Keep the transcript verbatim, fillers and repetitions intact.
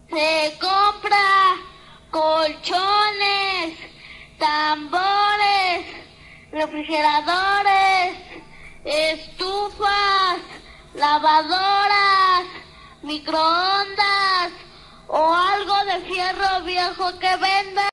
Se compra colchones, tambores, refrigeradores, estufas, lavadoras, microondas o algo de fierro viejo que venda.